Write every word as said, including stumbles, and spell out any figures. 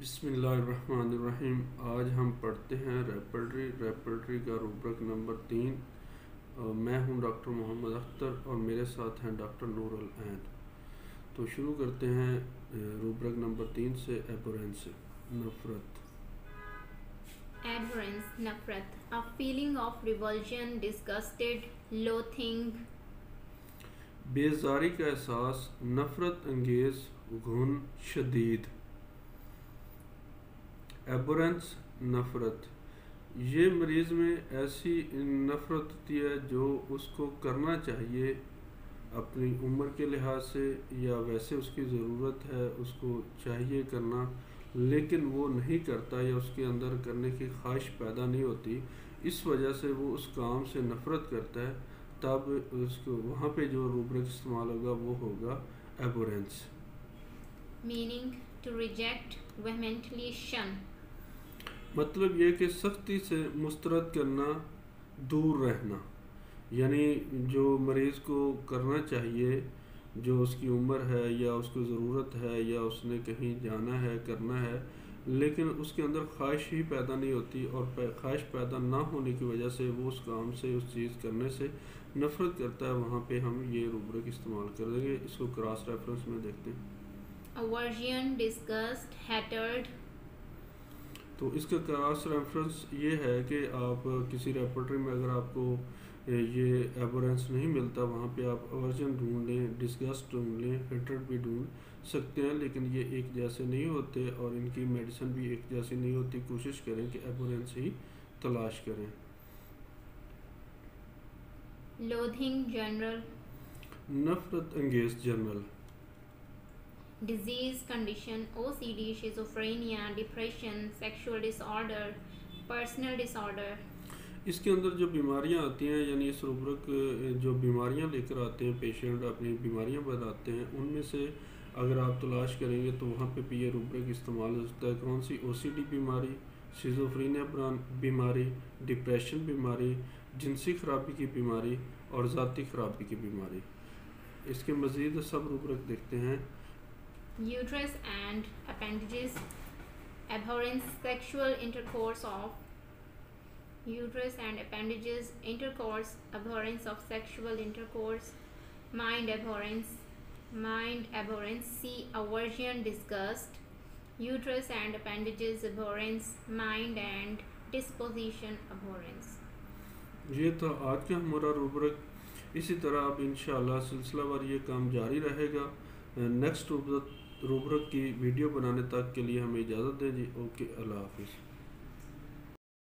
बिस्मिल्लाहिर्रहमानिर्रहीम। आज हम पढ़ते हैं रेपर्टरी रेपर्टरी का रूब्रिक नंबर तीन। मैं हूं डॉक्टर मोहम्मद अख्तर और मेरे साथ हैं डॉक्टर नूरुल ऐन। तो शुरू करते हैं रूब्रिक नंबर तीन से, एबोरेंस, नफ़रत। Abhorrence, nafrat, a feeling of revulsion, disgusted, loathing. बेजारी का एहसास, नफ़रत अंगेज़, घुन शदीद। एबोरेंस, नफ़रत, ये मरीज़ में ऐसी नफ़रत होती है जो उसको करना चाहिए अपनी उम्र के लिहाज से या वैसे उसकी ज़रूरत है, उसको चाहिए करना, लेकिन वो नहीं करता या उसके अंदर करने की ख्वाहिश पैदा नहीं होती। इस वजह से वो उस काम से नफ़रत करता है। तब उसको वहाँ पे जो रूब्रिक इस्तेमाल होगा वो होगा एबोरेंस। Meaning to reject, vehemently shun. मतलब ये कि सख्ती से मुस्तरद करना, दूर रहना। यानी जो मरीज़ को करना चाहिए, जो उसकी उम्र है या उसको ज़रूरत है या उसने कहीं जाना है, करना है, लेकिन उसके अंदर ख्वाहिश ही पैदा नहीं होती और ख्वाहिश पैदा ना होने की वजह से वो उस काम से, उस चीज़ करने से नफ़रत करता है। वहाँ पे हम ये रूब्रिक इस्तेमाल करेंगे। इसको क्रॉस रेफरेंस में देखते हैं। Aversion, disgust, hatred. तो इसका क्रॉस रेफरेंस ये है कि आप किसी रेपर्टरी में अगर आपको ये एबोरेंस नहीं मिलता, वहाँ पे आप अवर्जन ढूंढ लें, डिस्गस्ट ढूंढ लें, हेट्रेड भी ढूंढ सकते हैं, लेकिन ये एक जैसे नहीं होते और इनकी मेडिसिन भी एक जैसी नहीं होती। कोशिश करें कि एबोरेंस ही तलाश करें। Loathing, general. नफरत अंगेज, general. Disease, condition, O C D, schizophrenia, depression, sexual disorder, personal disorder. इसके अंदर जो बीमारियां आती हैं, यानी इस रूब्रिक जो बीमारियां लेकर आते हैं पेशेंट, अपनी बीमारियां बताते हैं, उनमें से अगर आप तलाश करेंगे तो वहाँ पे भी ये रूब्रिक इस्तेमाल होता है। कौन सी? ओसीडी बीमारी, शिज़ोफ्रेनिया बीमारी, डिप्रेशन बीमारी, जिनसी खराबी की बीमारी और ज़ाती खराबी की बीमारी। इसके मज़ीद सब रूब्रिक देखते हैं। Uterus and appendages, abhorrence, sexual intercourse of uterus and appendages, intercourse, abhorrence of sexual intercourse, mind abhorrence, mind abhorrence, see aversion, disgust, uterus and appendages abhorrence, mind and disposition abhorrence. ये था आज का हमारा rubric. इसी तरह अब इंशाअल्लाह सिलसिलावार ये काम जारी रहेगा। नेक्स्ट रूब्रिक रूब्रिक की वीडियो बनाने तक के लिए हमें इजाज़त दें जी। ओके, अल्लाह हाफिज़।